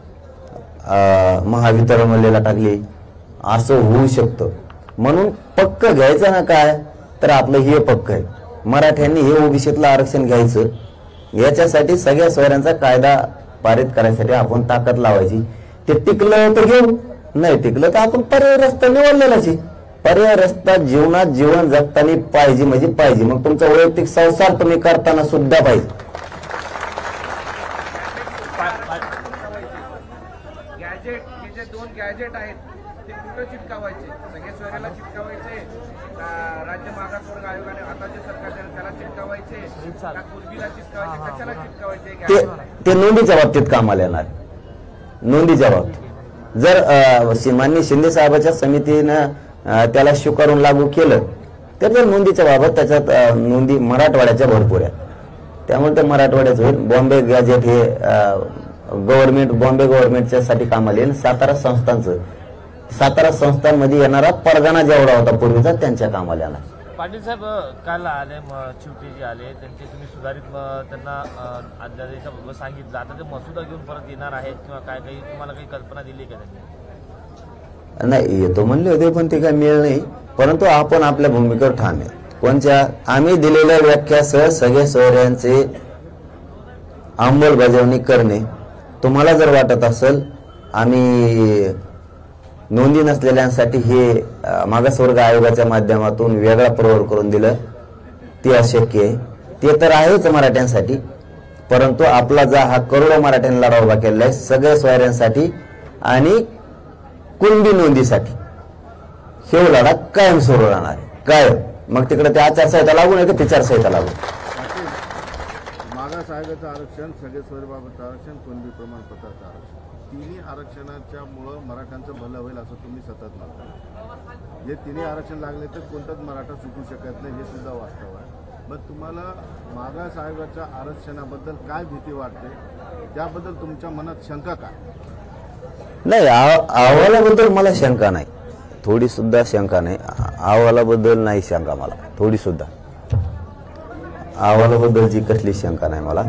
महावितरण मधलेला टाकली असं होऊ शकतं. म्हणून पक्क घ्यायचं ना काय तर आपलं हे पक्क आहे मराठ्यांनी हे ओबीसीतलं आरक्षण घ्यायचं. याच्यासाठी सगळ्या सोयऱ्यांचा कायदा पारित करायसाठी आपण ताकद लावायची. ते टिकलं तर घेऊ, नाही टिकलं तर आपण पर्याय रस्ता निवडलेलाच आहे. पर्याय रस्ता जीवनात जीवन जगताना पाहिजे म्हणजे पाहिजे. मग तुमचा वैयक्तिक संसार तुम्ही करताना सुद्धा पाहिजे. गॅजेट हे जे दोन गॅजेट आहेत ते कुठं चिटकावायचे? सगळे सोयऱ्याला चिटकावायचे, राज्य मागासवर्ग आयोगाने आता जे सरकार त्याला चिटकावायचे का कुणबीला चिटकावायचे, कशाला चिटकावायचे? ते ते नोंदीच्या बाबतीत कामाला येणार. नोंदीच्या बाबतीत जर माननीय शिंदे साहेबाच्या समितीनं त्याला स्वीकारून लागू केलं तर जर नोंदीच्या बाबत त्याच्यात नोंदी मराठवाड्याच्या भरपूर आहे. त्यामुळे ते मराठवाड्याचं होईल. बॉम्बे गॅजेट हे गव्हर्नमेंट बॉम्बे गव्हर्नमेंटच्या साठी कामाला येईल. सातारा संस्थांचं सातारा संस्थांमध्ये येणारा परगणा जेवढा होता पूर्वीचा त्यांच्या कामाला येणार. पाटील साहेब काल आले चिवटे जे आले त्यांचे तुम्ही सुधारित त्यांना अध्यादेशाबाबत सांगितलं. आता ते मसुदा घेऊन परत येणार आहेत किंवा काय काही तुम्हाला काही कल्पना दिली का त्यांनी? नाही येतो म्हणले होते पण ते काय मिळेल नाही. परंतु आपण आपल्या भूमिकेवर ठाम आहे. कोणत्या आम्ही दिलेल्या व्याख्यासह सगळ्या सोयऱ्यांचे अंमलबजावणी करणे तुम्हाला जर वाटत असेल आम्ही नोंदी नसलेल्यांसाठी हे अ, मागासवर्ग आयोगाच्या माध्यमातून वेगळा प्रवर्ग करून दिलं, ते अशक्य आहे. ते तर आहेच मराठ्यांसाठी, परंतु आपला जा हा करोडो मराठ्यांना लढा उभा केलेला आहे सगळ्या सोयऱ्यांसाठी आणि कुणबी नोंदीसाठी. हे लढा कायम सुरू राहणार आहे, कायम. मग तिकडे ते आचारसंहिता लागू नाही का विचारसंहिता लागू. मागास आयोगाचं आरक्षण, सगळे स्वरूपाबाबत आरक्षण, कुणबी प्रमाणपत्राचं आरक्षण, तिन्ही आरक्षणाच्या मुळे मराठ्यांचं भलं होईल असं तुम्ही सतत म्हणता. जे तिन्ही आरक्षण लागले तर कोणताच मराठा सुटू शकत नाही, हे सुद्धा वास्तव आहे. मग तुम्हाला मागास आयोगाच्या आरक्षणाबद्दल काय भीती वाटते, त्याबद्दल तुमच्या मनात शंका काय? नाही, अहवालाबद्दल मला शंका नाही, थोडी सुद्धा शंका नाही. अहवालाबद्दल नाही शंका मला, थोडी सुद्धा. अहवालाबद्दलची कसली शंका नाही मला,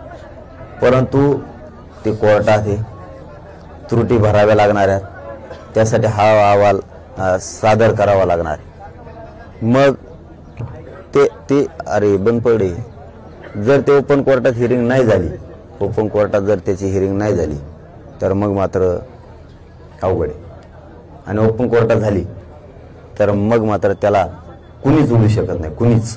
परंतु ते कोर्टात आहे, त्रुटी भराव्या लागणार आहेत, त्यासाठी हा अहवाल सादर करावा लागणार. मग ते ते अरे बंद पडे, जर ते ओपन कोर्टात हिअरिंग नाही झाली, ओपन कोर्टात जर त्याची हिअरिंग नाही झाली तर मग मात्र अवघड आहे. आणि ओपन कोर्टात झाली तर मग मात्र त्याला कुणीच उडू शकत नाही, कुणीच.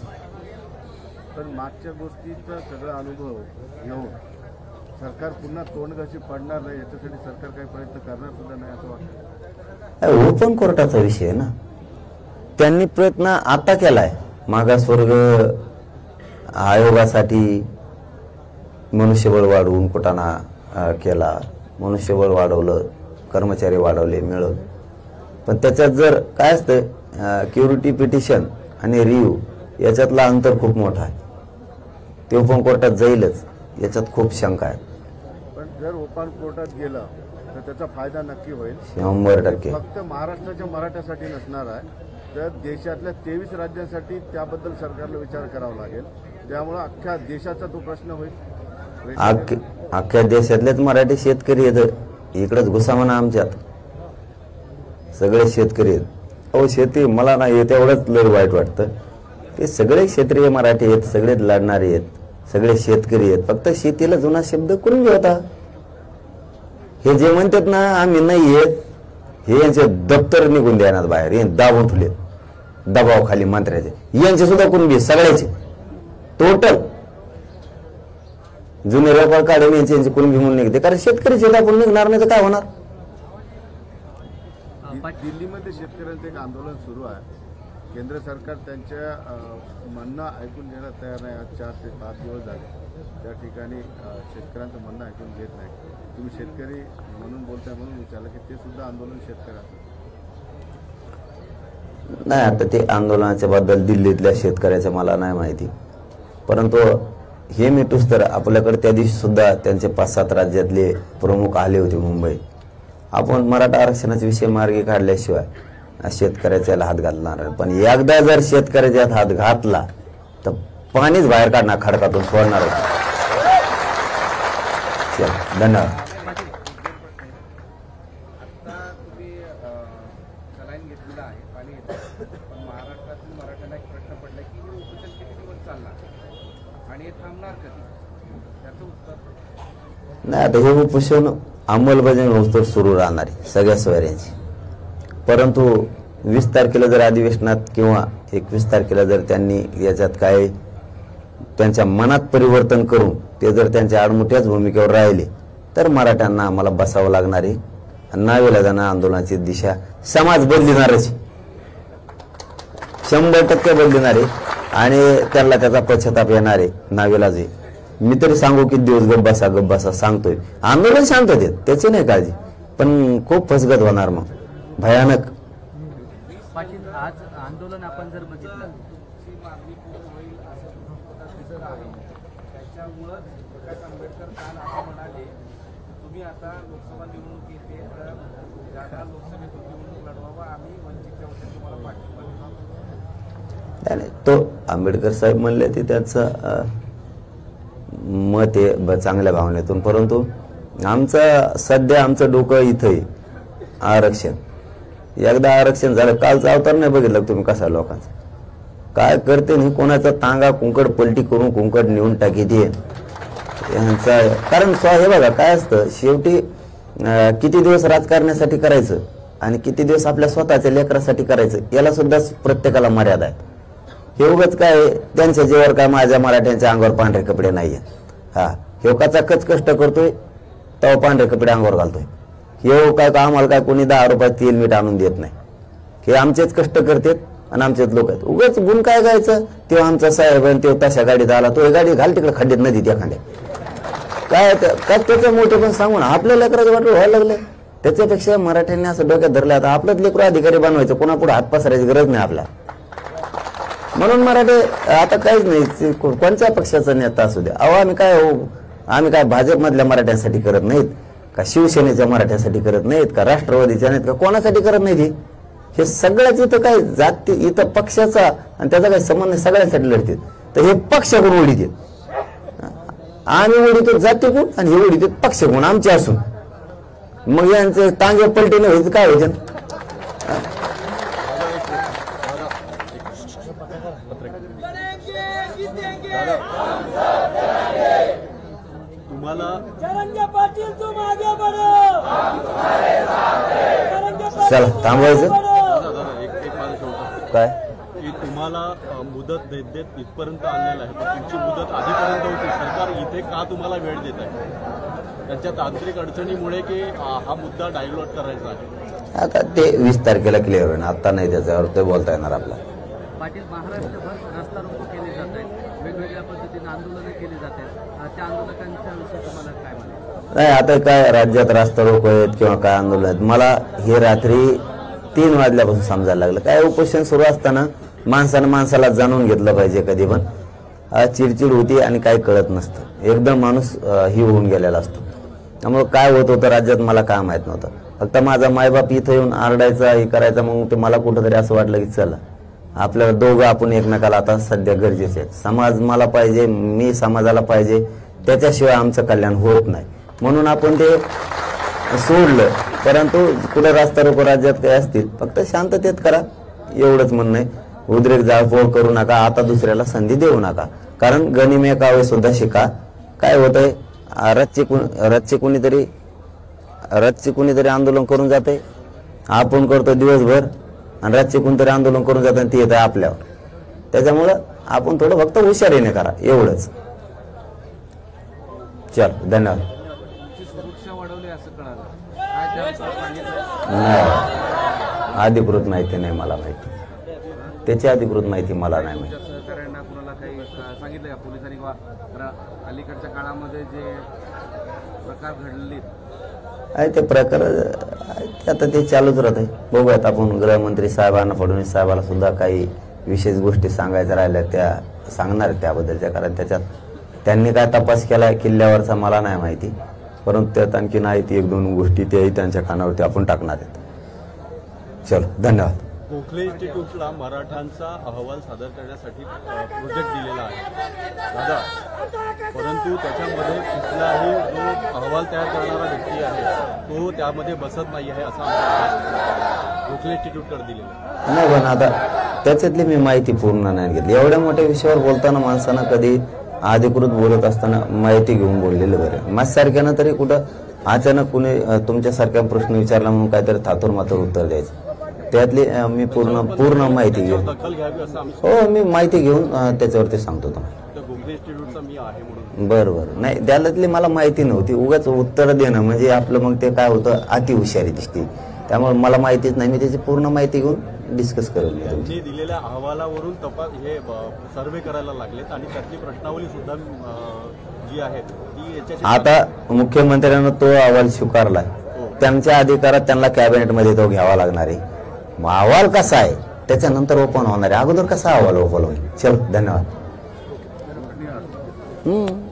पण मागच्या गोष्टीचा सगळा अनुभव घेऊन सरकार पुन्हा तोंड कशी पडणार नाही याच्यासाठी सरकार काही प्रयत्न करणार सुद्धा नाही असं वाटतं. ओपन कोर्टाचा विषय आहे ना, त्यांनी प्रयत्न आता केलाय. मागासवर्ग आयोगासाठी मनुष्यबळ वाढवून कुटाणा केला, मनुष्यबळ वाढवलं, कर्मचारी वाढवले मिळून. पण त्याच्यात जर काय असतं, क्युरिटी पिटिशन आणि रिव्ह्यू याच्यातला अंतर खूप मोठा आहे. ते ओपन कोर्टात जाईलच याच्यात खूप शंका आहे. पण जर ओपन कोर्टात गेलं तर त्याचा फायदा नक्की होईल, शंभर टक्के. फक्त महाराष्ट्राच्या मराठ्यासाठी नसणार आहे, तर देशातल्या तेवीस राज्यांसाठी त्याबद्दल सरकारला विचार करावा लागेल. त्यामुळे अख्ख्या देशाचा तो प्रश्न होईल. अख्ख- अख्ख्या देशातलेच मराठी शेतकरी आहेत, इकडंच घुसा म्हणा आमच्यात, सगळे शेतकरी आहेत. अहो शेती मला नाही तेवढंच लय वाईट वाटतं, ते सगळे क्षेत्रीय मराठी आहेत, सगळेच लढणारे आहेत, सगळे शेतकरी आहेत. फक्त शेतीला जुना शब्द कुणबी होता. हे जे म्हणतात ना आम्ही नाही येत, हे यांचे दप्तर निघून देणार बाहेर, हे दाबून ठेवले दबावाखाली मंत्र्याचे, यांचे सुद्धा कुणबी, सगळ्याचे टोटल जुने रेकॉर्ड काढून यांची यांची कुणबी म्हणून निघते. कारण शेतकरी शेत आपण निघणार नाही तर काय होणार. दिल्लीमध्ये शेतकऱ्यांचं एक आंदोलन सुरू आहे. केंद्र सरकार त्यांच्या म्हणणं ऐकून घेण्यास तयार नाही. आज चार ते पाच दिवस झाले त्या ठिकाणी शेतकऱ्यांचं म्हणणं ऐकून घेत नाही. तुम्ही शेतकरी म्हणून बोलताय म्हणून विचारलं की ते सुद्धा आंदोलन शेतकऱ्यांचं नाही. आता ते आंदोलनाच्या बद्दल दिल्लीतल्या शेतकऱ्याचं मला नाही माहिती, परंतु हे मिठूस तर आपल्याकडे त्या दिवशी सुद्धा त्यांचे पाच सात राज्यातले प्रमुख आले होते मुंबईत. आपण मराठा आरक्षणाचा विषय मार्गी काढल्याशिवाय शेतकऱ्याच्या हात घालणार नाही. पण एकदा जर शेतकऱ्याच्या हात घातला तर पाणीच बाहेर काढणार, खडकातून सोडणार. धन्यवाद. आता तुम्ही सलाईन घेतलेला आहे, पाणी येतं, पण महाराष्ट्रातील मराठ्यांना एक प्रश्न पडला की हे उपोषण किती दिवस चालणार आणि हे थांबणार कधी, त्याचं उत्तर नाही. आता हे उपोषण अंमलबजावणी होतं सुरू राहणार आहे सगळ्या सोयऱ्यांची. परंतु वीस तारखेला जर अधिवेशनात किंवा एकवीस तारखेला जर त्यांनी याच्यात काय त्यांच्या मनात परिवर्तन करून ते जर त्यांच्या आडमुठ्याच भूमिकेवर राहिले तर मराठ्यांना आम्हाला बसावं लागणार आहे. नाविलाजानं आंदोलनाची दिशा समाज बदलणारच, शंभर टक्के बदलणार आहे आणि त्यांना त्याचा पश्चाताप येणार आहे. नाविलाज आहे. मी तरी सांगू की दिवस गप बसा गप बसा सांगतोय, आंदोलन शांत देत त्याची नाही काळजी, पण खूप फसगत होणार मग भयानक. पाटील, आज आंदोलन आपण जर बघितलं ची मागणी पूर्ण होईल असं दिसत आहे. त्याच्यामुळंच प्रकाश आंबेडकर काल असं म्हणाले तुम्ही आता लोकसभा निवडणूक येते तर जागा लोकसभेतून निवडणूक लढवावं, आम्ही वंचितच्या वतीने तुम्हाला पाठिंबा देऊ. नाही नाही, तो आंबेडकर साहेब म्हणले ते त्याचं मत आहे ब- चांगल्या भावनेतून. परंतु आमचं सध्या आमचं डोकं इथं आहे आरक्षण. एकदा आरक्षण झालं, कालचा अवतार नाही बघितलं तुम्ही कसा लोकांचा काय करते नाही, कोणाचा तांगा कुंकड पलटी करून कुंकड नेऊन टाकी ते यांचा कारण स्व हे बघा काय असतं शेवटी अं, किती दिवस राजकारणासाठी करायचं आणि किती दिवस आपल्या स्वतःच्या लेकरासाठी करायचं याला सुद्धा प्रत्येकाला मर्यादा आहे. हे उगाच काय त्यांच्या जीवावर काय माझ्या मराठ्यांच्या अंगावर पांढरे कपडे नाहीये. हा हे कचाकच कष्ट करतोय तेव्हा पांढरे कपडे अंगावर घालतोय. हे काय का आम्हाला काय कोणी दहा रुपयात तेल मीठ आणून देत नाही. हे आमचेच कष्ट करतात आणि आमचेच लोक आहेत. उगाच गुण काय गायचं तेव्हा आमचा साहेब आणि तेव्हा तशा गाडीत आला तो गाडी घाल तिकडे खड्ड्यात नदीत एखाद्या काय काय त्याचं मोठे पण सांगून आपल्या लेकराचं वाटलं व्हायला लागलं. त्याच्यापेक्षा मराठ्यांनी असं डोक्यात धरलं आता आपलंच लेकरू अधिकारी बनवायचं कोणापुढे हात पसरायची गरज नाही आपल्या. म्हणून मराठे आता काहीच नाही कोणत्या पक्षाचा नेता असू द्या. अहो आम्ही काय हो आम्ही काय भाजपमधल्या मराठ्यांसाठी करत नाहीत का शिवसेनेच्या मराठ्यांसाठी करत नाहीत का राष्ट्रवादीच्या नाहीत का कोणासाठी करत नाहीत. हे सगळ्याच इथं काय जाती इथं पक्षाचा आणि त्याचा काही संबंध सगळ्यांसाठी लढतात. तर हे पक्षाकडून उडीत आम्ही उडीतो जातीकडून आणि हे उडीत पक्षाकडून आमचे असून मग यांचे टांगे पलटीने होईल काय होते. तुम्हाला चला थांबवायचं काय की तुम्हाला अ, मुदत देत देत इथपर्यंत आणलेलं आहे पण तुमची मुदत आधीपर्यंत होती. सरकार इथे का तुम्हाला वेळ देत आहे? त्यांच्या तांत्रिक अडचणीमुळे की अ, हा मुद्दा डायव्हर्ट करायचा आहे? आता ते वीस तारखेला क्लिअर होईल. आता नाही त्याच्यावर ते बोलता येणार आपला. पाटील महाराष्ट्रभर रस्ता रोको केले जात आहेत वेगवेगळ्या पद्धतीने आंदोलनं केली जात आहेत त्या आंदोलकांच्या विषयी तुम्हाला काय म्हणायचं? नाही आता काय राज्यात रास्ता रोको आहेत किंवा काय आंदोलन आहेत मला हे रात्री तीन वाजल्यापासून समजायला लागलं. काय उपोषण सुरू असताना माणसानं माणसाला जाणून घेतलं पाहिजे. कधी पण चिडचिड होती आणि काही कळत नसतं एकदम माणूस ही होऊन गेलेला असतो. त्यामुळे काय होत होतं राज्यात मला काय माहित नव्हतं. फक्त माझा मायबाप इथं येऊन आरडायचा हे करायचा मग ते मला कुठंतरी असं वाटलं की चला आपल्याला दोघं आपण एकमेकाला आता सध्या गरजेचे आहेत. समाज मला पाहिजे मी समाजाला पाहिजे त्याच्याशिवाय आमचं कल्याण होत नाही म्हणून आपण ते सोडलं. परंतु कुठे रास्ता रोको राज्यात काही असतील फक्त शांततेत करा एवढंच म्हणणं आहे. उद्रेक जाळपोळ करू नका. आता दुसऱ्याला संधी देऊ नका. कारण गनिमे कावे सुद्धा शिका. काय होतंय रथचे रथचे कुणीतरी रथचे कुणीतरी आंदोलन करून जाते आपण करतो दिवसभर आणि रथचे कोणतरी आंदोलन करून जाते ते येत आहे आपल्यावर. त्याच्यामुळं आपण थोडं फक्त हुशारीने करा एवढंच. चल धन्यवाद. सुरक्षा वाढवली असं कळालं काय त्यानुसार सांगितलं? नाही अधिकृत माहिती नाही मला माहिती. त्याची अधिकृत माहिती मला नाही माहिती. सहकार्यांना कुणाला काही सांगितलं का पोलिसांनी किंवा अलीकडच्या काळामध्ये जे प्रकार घडले आहे ते प्रकार आता ते चालूच राहत आहे. बघूयात आपण गृहमंत्री साहेबांना फडणवीस साहेबाला सुद्धा काही विशेष गोष्टी सांगायच्या राहिल्या त्या सांगणार त्याबद्दलच्या. कारण त्याच्यात त्यांनी काय तपास केला किल्ल्यावरचा मला नाही माहिती परंतु त्यात आणखी नाही ती एक दोन गोष्टी त्याही त्यांच्या कानावरती आपण टाकणार आहेत. चलो धन्यवाद. गोखले इन्स्टिट्यूटला मराठ्यांचा अहवाल सादर करण्यासाठी प्रोजेक्ट दिलेला आहे दादा परंतु त्याच्यामध्ये कुठलाही जो अहवाल तयार करणारा व्यक्ती आहे तो त्यामध्ये बसत नाही आहे असं आमचं गोखले इन्स्टिट्यूटकडे दिलेलं आहे. नाही पण आता त्याच्यातली मी माहिती पूर्ण नाही घेतली. एवढ्या मोठ्या विषयावर बोलताना माणसानं कधी अधिकृत बोलत असताना माहिती घेऊन बोललेलं बरं. माझ्यासारख्यानं तरी कुठं अचानक कुणी तुमच्यासारख्या प्रश्न विचारला म्हणून काहीतरी थातूर मातूर उत्तर द्यायचं. त्यातली मी पूर्ण पूर्ण माहिती घेऊन दखल घ्यावी असं आम्ही हो मी माहिती घेऊन त्याच्यावरती सांगतो तुम्हाला. गोखले इन्स्टिट्यूटचा मी आहे म्हणून बरं बरं नाही त्यातली मला माहिती नव्हती. उगाच उत्तर देणं म्हणजे आपलं मग ते काय होतं अति हुशारी दिसते. त्यामुळे मला माहितीच नाही. मी त्याची पूर्ण माहिती घेऊन डिस्कस करेल. त्यांनी दिलेल्या अहवालावरून तपास हे सर्वे करायला लागलेत आणि त्यातली प्रश्नावली सुद्धा जी आहे ती याच्याशी आता मुख्यमंत्र्यांना तो अहवाल स्वीकारलाय त्यांच्या अधिकारात त्यांना कॅबिनेटमध्ये तो घ्यावा लागणार आहे. अहवाल कसा आहे त्याच्यानंतर ओपन होणार आहे. अगोदर कसा अहवाल ओपन होईल. चल धन्यवाद. हम्म